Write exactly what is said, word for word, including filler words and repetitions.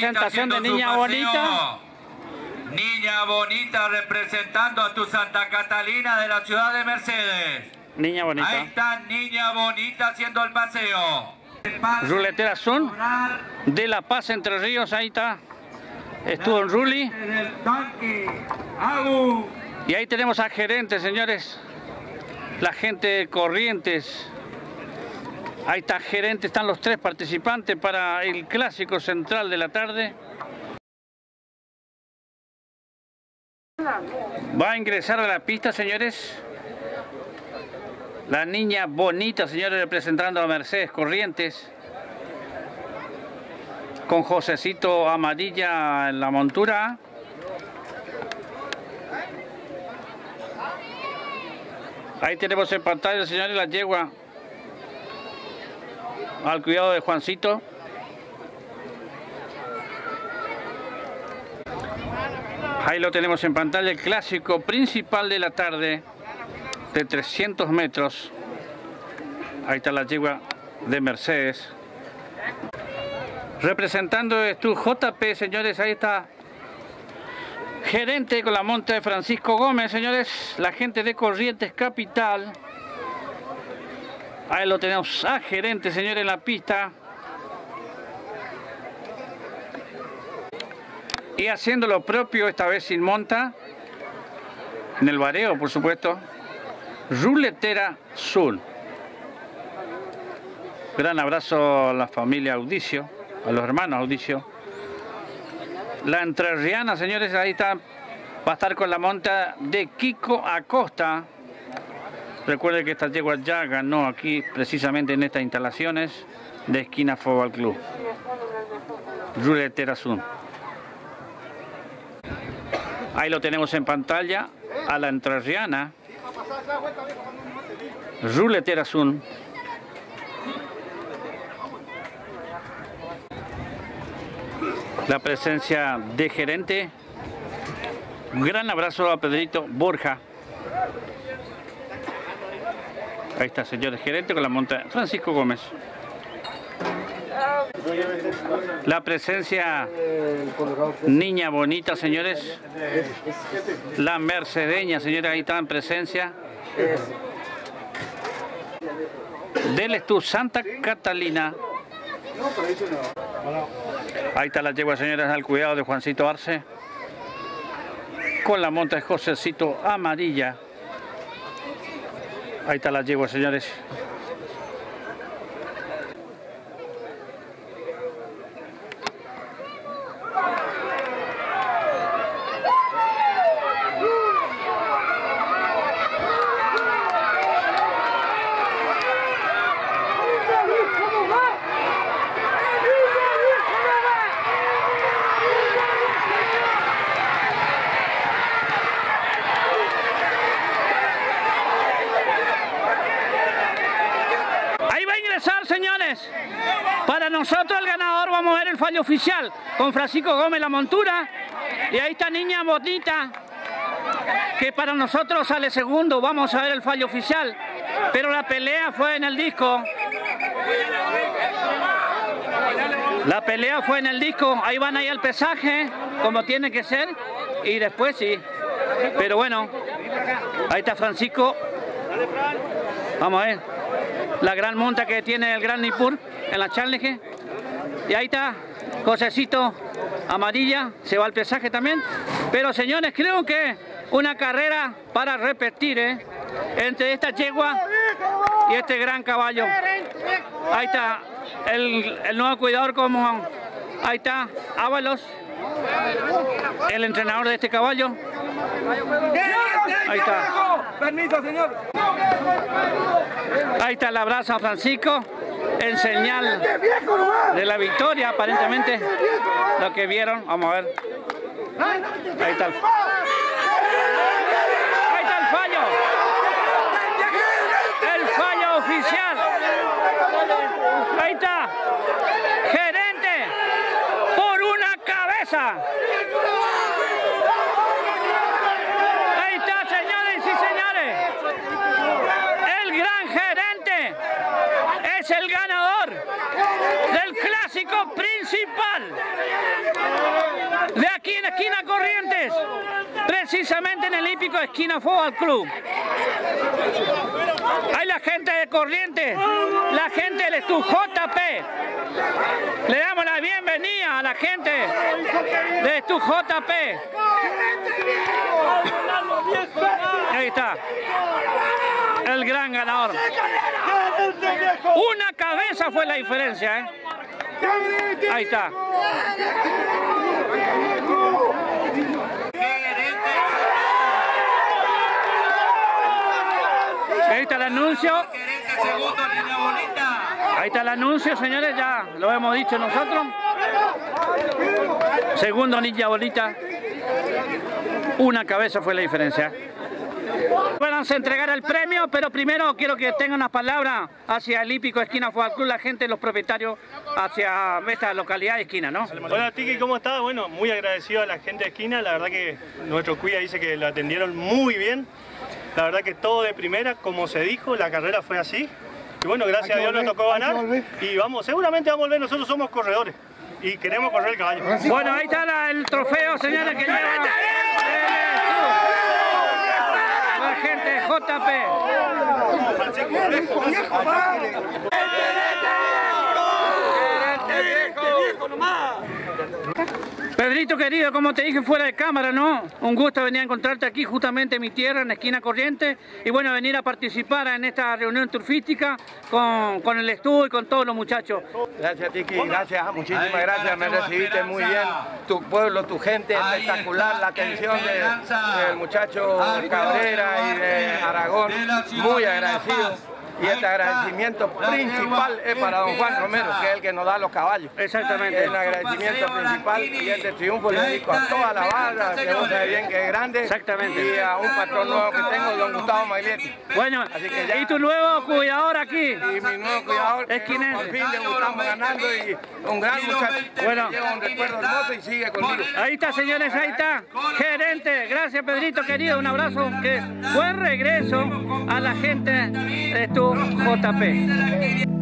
presentación de Niña Bonita. Niña Bonita representando a tu Santa Catalina de la ciudad de Mercedes. Niña Bonita. Ahí está Niña Bonita haciendo el paseo. Ruletera Azul de La Paz, Entre Ríos, ahí está. Estuvo en Ruli. Y ahí tenemos a gerente, señores. La gente de Corrientes. Ahí está gerente, están los tres participantes para el clásico central de la tarde. Va a ingresar a la pista, señores, la Niña Bonita, señores, representando a Mercedes Corrientes, con Josecito Amarilla en la montura. Ahí tenemos en pantalla, señores, la yegua al cuidado de Juancito. Ahí lo tenemos en pantalla, el clásico principal de la tarde de trescientos metros. Ahí está la yegua de Mercedes. Representando esto J P, señores, ahí está gerente con la monta de Francisco Gómez, señores, la gente de Corrientes Capital. Ahí lo tenemos a gerente, señores, en la pista. Y haciendo lo propio, esta vez sin monta, en el vareo, por supuesto, Ruletera Azul. Gran abrazo a la familia Audicio, a los hermanos Audicio. La entrerriana, señores, ahí está, va a estar con la monta de Kiko Acosta. Recuerden que esta yegua ya ganó aquí, precisamente en estas instalaciones de Esquina Fútbol Club. Ruletera Azul. Ahí lo tenemos en pantalla, a la entrerriana, Ruletera Azul. La presencia de gerente. Un gran abrazo a Pedrito Borja. Ahí está, señor gerente, con la monta Francisco Gómez. La presencia Niña Bonita, señores. La mercedeña, señores, ahí está en presencia. Del Estú Santa Catalina. Ahí está la yegua, señores, al cuidado de Juancito Arce. Con la monta de Josecito Amarilla. Ahí está la yegua, señores. Señores, para nosotros el ganador, vamos a ver el fallo oficial con Francisco Gómez la montura, y ahí está Niña Bonita, que para nosotros sale segundo. Vamos a ver el fallo oficial, pero la pelea fue en el disco. La pelea fue en el disco. Ahí van ahí al pesaje como tiene que ser, y después sí, pero bueno, ahí está Francisco. Vamos a ver la gran monta que tiene el Gran Nippur en la challenge. Y ahí está Josecito Amarilla, se va al pesaje también. Pero señores, creo que una carrera para repetir, ¿eh? Entre esta yegua y este gran caballo. Ahí está el, el nuevo cuidador, como ahí está Ábalos, el entrenador de este caballo. Ahí está. Permiso, señor. Ahí está el abrazo a Francisco, en señal de la victoria, aparentemente, lo que vieron. Vamos a ver. Ahí está el, ahí está el fallo. El fallo oficial. Ahí está. Gerente por una cabeza. Ahí está, señores y señores. El gran gerente es el ganador del clásico principal Esquina Corrientes, precisamente en el hípico Esquina Fútbol Club. Hay la gente de Corrientes, la gente del Stu J P. Le damos la bienvenida a la gente de Stu J P. Ahí está, el gran ganador. Una cabeza fue la diferencia, ¿eh? Ahí está. Ahí está el anuncio. Ahí está el anuncio, señores, ya lo hemos dicho nosotros. Segundo Ninja Bolita. Una cabeza fue la diferencia. Vamos a entregar el premio, pero primero quiero que tengan unas palabras hacia el hípico Esquina Fútbol Club, la gente, los propietarios, hacia esta localidad de Esquina, ¿no? Hola Tiki, ¿cómo estás? Bueno, muy agradecido a la gente de Esquina, la verdad que nuestro cuida dice que lo atendieron muy bien, la verdad que todo de primera, como se dijo, la carrera fue así, y bueno, gracias a Dios nos tocó ganar, y vamos, seguramente vamos a volver, nosotros somos corredores, y queremos correr el caballo. Bueno, ahí está la, el trofeo, señores, que lleva la gente de J P. Pedrito querido, como te dije fuera de cámara, ¿no? Un gusto venir a encontrarte aquí justamente en mi tierra, en Esquina Corrientes, y bueno, venir a participar en esta reunión turfística con, con el estudio y con todos los muchachos. Gracias Tiki, gracias, muchísimas gracias, me recibiste muy bien, tu pueblo, tu gente, espectacular, la atención de, del muchacho Cabrera y de Aragón, muy agradecido. Y este agradecimiento principal es para don Juan Romero, que es el que nos da los caballos. Exactamente. El agradecimiento principal y este triunfo le dedico a toda la barra, que vos sabés bien que es grande. Exactamente. Y a un patrón nuevo que tengo, don Gustavo Maglietti. Bueno, y tu nuevo cuidador aquí. Y mi nuevo cuidador, Esquinense. por fin debutamos ganando y un gran muchacho. Bueno. Lleva un recuerdo hermoso y sigue conmigo. Ahí está, señores, ahí está. Gerente, gracias Pedrito querido, un abrazo. Que buen regreso a la gente de tu J P.